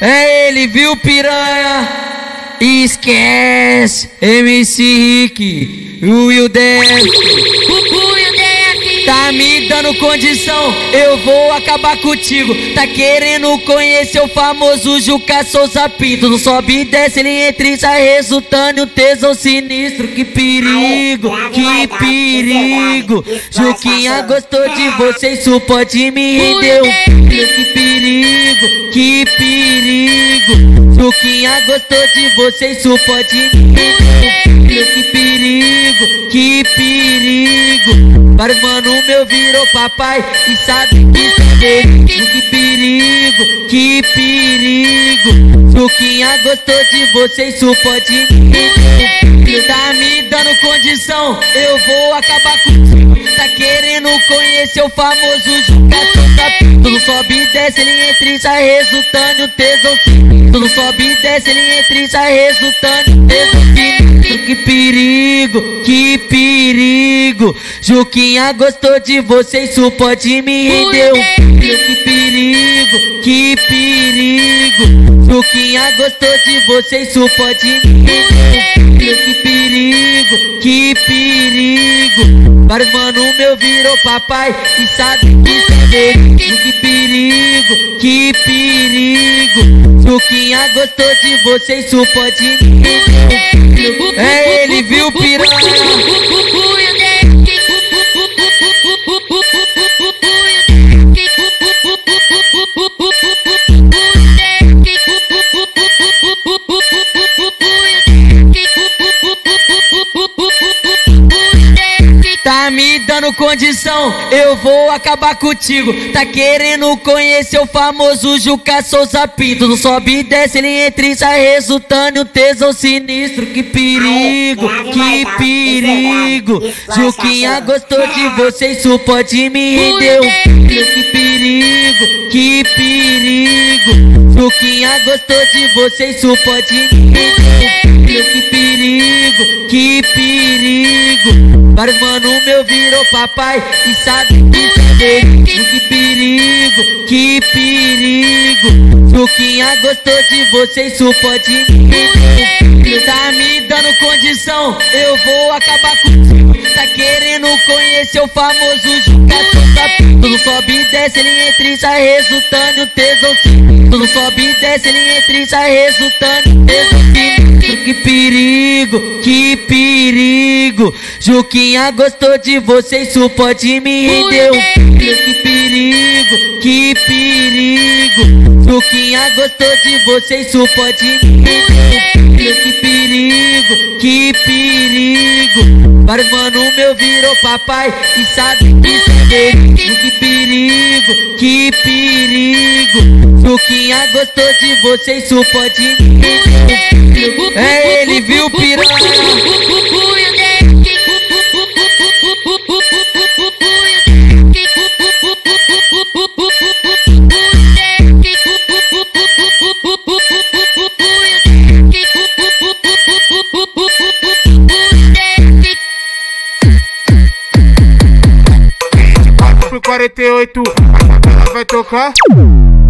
É ele, viu, piranha? Esquece, MC Rick, o Will Def. Tá me dando condição, eu vou acabar contigo. Tá querendo conhecer o famoso Juca Souza Pinto. Não sobe e desce, ele entra e sai resultando em um tesão sinistro. Que perigo, que perigo. Juquinha gostou de você, isso pode me render um filho. Que perigo, que perigo. Juquinha gostou de você, isso pode me render um filho. Que perigo, que perigo. Vários mano meu virou papai e sabe que sou dele. Que perigo, que perigo. Juquinha gostou de você, isso pode me render. Tá me dando condição, eu vou acabar contigo. Tá querendo conhecer o famoso Juca Souza Pinto. Não sobe e desce, ele entra e sai resultando em um tesão sinistro. Não sobe e desce, ele entra e sai resultando em um tesão sinistro. Que perigo, que perigo. Juquinha gostou de você, isso pode me render um filho. Que perigo, que perigo. Juquinha gostou de você, isso pode me render um filho. Que perigo, que perigo. Vários mano meu virou papai e sabe que sou dele. Que perigo, que perigo. Juquinha gostou de você, isso pode me render um filho. É ele, viu, piranha? Tá me dando condição, eu vou acabar contigo. Tá querendo conhecer o famoso Juca Souza Pinto. Não sobe e desce, ele entra e sai resultando em um tesão sinistro. Que perigo, que perigo. Juquinha gostou de você, isso pode me render um filho. Que perigo, que perigo. Juquinha gostou de você, isso pode me render um filho. Que perigo, que perigo. Vários mano meu virou papai e sabe que sou dele. Que perigo, que perigo. Juquinha gostou de você, isso pode me render um filho. Tá me dando condição, eu vou acabar contigo. Tá querendo conhecer o famoso Juca Souza Pinto. Não sobe e desce, ele entra e sai resultando em um tesão sinistro. Não sobe e desce, ele entra e sai resultando em um tesão sinistro. Que perigo, que perigo. Juquinha gostou de você, isso pode me render um filho. Que perigo, que perigo. Juquinha gostou de você, isso pode me render um filho. Que perigo, que perigo. Vários mano meu virou papai e sabe que sou dele. Que perigo, que perigo. Juquinha gostou de você, isso pode me render um filho. É ele, viu, piranha? Pro 48, ela vai tocar.